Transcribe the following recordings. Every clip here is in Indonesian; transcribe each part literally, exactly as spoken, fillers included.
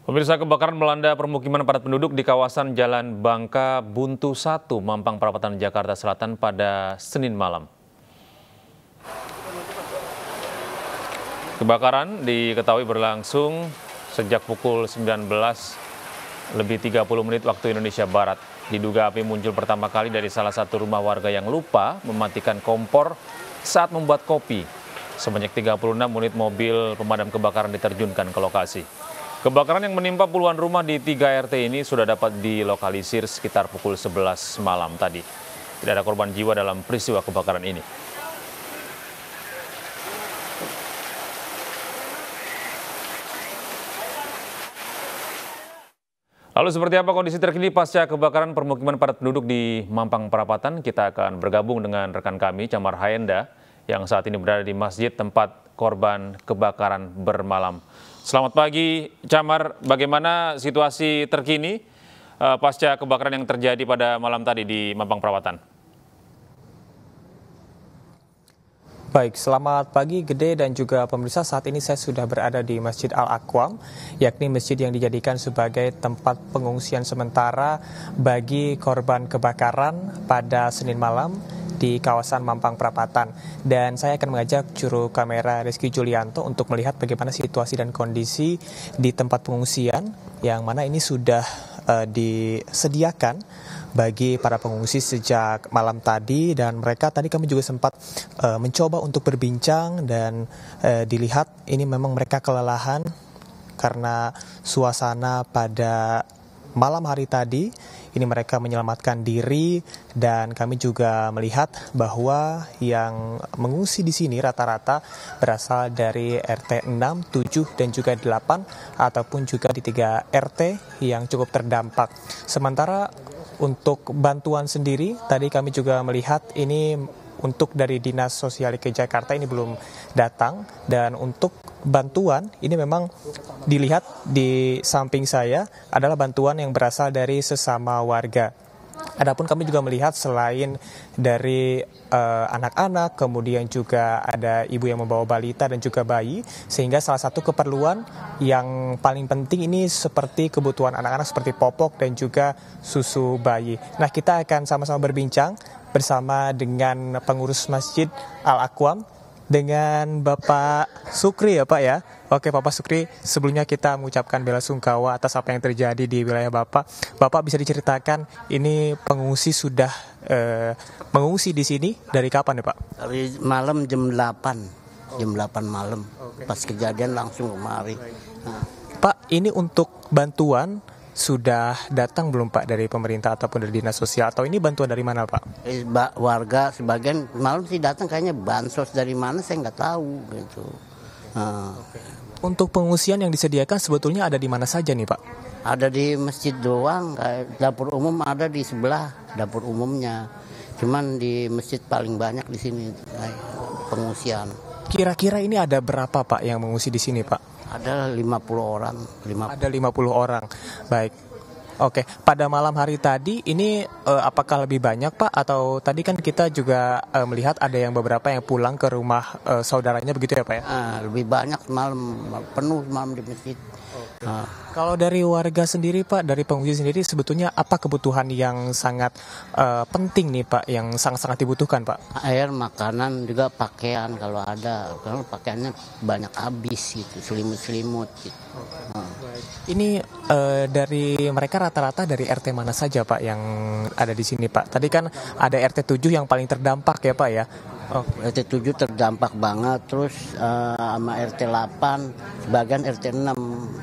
Pemirsa, kebakaran melanda permukiman padat penduduk di kawasan Jalan Bangka Buntu satu, Mampang Perapatan, Jakarta Selatan pada Senin malam. Kebakaran diketahui berlangsung sejak pukul sembilan belas lebih tiga puluh menit waktu Indonesia Barat. Diduga api muncul pertama kali dari salah satu rumah warga yang lupa mematikan kompor saat membuat kopi. Sebanyak tiga puluh enam unit mobil pemadam kebakaran diterjunkan ke lokasi. Kebakaran yang menimpa puluhan rumah di tiga R T ini sudah dapat dilokalisir sekitar pukul sebelas malam tadi. Tidak ada korban jiwa dalam peristiwa kebakaran ini. Lalu seperti apa kondisi terkini pasca kebakaran permukiman padat penduduk di Mampang Perapatan? Kita akan bergabung dengan rekan kami, Camar Hayenda, yang saat ini berada di masjid tempat korban kebakaran bermalam. Selamat pagi, Camar. Bagaimana situasi terkini uh, pasca kebakaran yang terjadi pada malam tadi di Mampang Perapatan? Baik, selamat pagi Gede dan juga pemirsa. Saat ini saya sudah berada di Masjid Al-Aqwam, yakni masjid yang dijadikan sebagai tempat pengungsian sementara bagi korban kebakaran pada Senin malam di kawasan Mampang Perapatan. Dan saya akan mengajak juru kamera Rizky Julianto untuk melihat bagaimana situasi dan kondisi di tempat pengungsian yang mana ini sudah uh, disediakan bagi para pengungsi sejak malam tadi, dan mereka tadi kami juga sempat uh, mencoba untuk berbincang dan uh, dilihat ini memang mereka kelelahan karena suasana pada malam hari tadi. Ini mereka menyelamatkan diri, dan kami juga melihat bahwa yang mengungsi di sini rata-rata berasal dari R T enam, tujuh, dan juga delapan, ataupun juga di tiga R T yang cukup terdampak. Sementara untuk bantuan sendiri, tadi kami juga melihat ini untuk dari Dinas Sosial D K I Jakarta ini belum datang, dan untuk bantuan ini memang dilihat di samping saya adalah bantuan yang berasal dari sesama warga. Adapun kami juga melihat selain dari uh, anak-anak, kemudian juga ada ibu yang membawa balita dan juga bayi, sehingga salah satu keperluan yang paling penting ini seperti kebutuhan anak-anak seperti popok dan juga susu bayi. Nah, kita akan sama-sama berbincang bersama dengan pengurus Masjid Al-Aqwam, dengan Bapak Sukri ya Pak ya. Oke Bapak Sukri, sebelumnya kita mengucapkan bela sungkawa atas apa yang terjadi di wilayah Bapak. Bapak bisa diceritakan ini pengungsi sudah eh, mengungsi di sini dari kapan ya Pak? Dari malam jam delapan, jam delapan malam. Pas kejadian langsung kemari. Nah. Pak, ini untuk bantuan sudah datang belum Pak dari pemerintah ataupun dari dinas sosial, atau ini bantuan dari mana Pak? Eh, warga sebagian malam sih datang, kayaknya bansos dari mana saya nggak tahu gitu. Nah. Untuk pengungsian yang disediakan sebetulnya ada di mana saja nih Pak? Ada di masjid doang, kayak dapur umum ada di sebelah dapur umumnya. Cuman di masjid paling banyak di sini pengungsian. Kira-kira ini ada berapa Pak yang mengungsi di sini Pak? Ada lima puluh orang. lima puluh. Ada lima puluh orang. Baik. Oke, pada malam hari tadi ini uh, apakah lebih banyak Pak, atau tadi kan kita juga uh, melihat ada yang beberapa yang pulang ke rumah uh, saudaranya begitu ya Pak ya? Nah, lebih banyak malam, penuh malam di masjid. Okay. Nah. Kalau dari warga sendiri Pak, dari pengungsi sendiri sebetulnya apa kebutuhan yang sangat uh, penting nih Pak, yang sangat-sangat dibutuhkan Pak? Air, makanan, juga pakaian kalau ada, karena pakaiannya banyak habis gitu, selimut-selimut gitu. Okay. Nah. Ini uh, dari mereka rata-rata dari R T mana saja Pak yang ada di sini Pak? Tadi kan ada R T tujuh yang paling terdampak ya Pak ya? Okay. R T tujuh terdampak banget, terus uh, sama R T delapan, sebagian R T enam.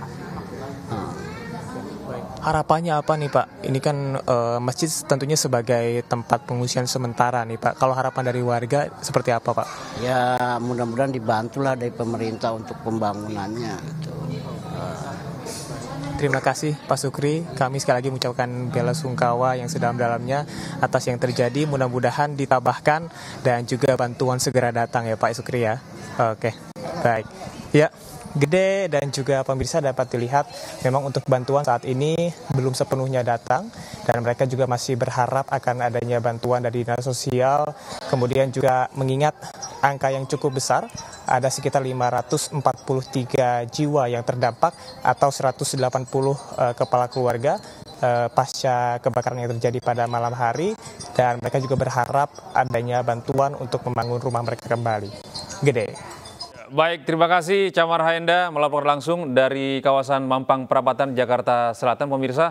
Nah. Harapannya apa nih Pak? Ini kan uh, masjid tentunya sebagai tempat pengungsian sementara nih Pak. Kalau harapan dari warga seperti apa Pak? Ya mudah-mudahan dibantulah dari pemerintah untuk pembangunannya. Gitu. Uh. Terima kasih Pak Sukri, kami sekali lagi mengucapkan bela sungkawa yang sedalam-dalamnya atas yang terjadi. Mudah-mudahan ditabahkan dan juga bantuan segera datang ya Pak Sukri ya. Oke, baik. Ya, Gede dan juga pemirsa dapat dilihat memang untuk bantuan saat ini belum sepenuhnya datang, dan mereka juga masih berharap akan adanya bantuan dari dinas sosial, kemudian juga mengingat angka yang cukup besar ada sekitar lima ratus empat puluh tiga jiwa yang terdampak atau seratus delapan puluh uh, kepala keluarga uh, pasca kebakaran yang terjadi pada malam hari, dan mereka juga berharap adanya bantuan untuk membangun rumah mereka kembali. Gede. Baik, terima kasih Camar Haenda melaporkan langsung dari kawasan Mampang Perapatan, Jakarta Selatan, pemirsa.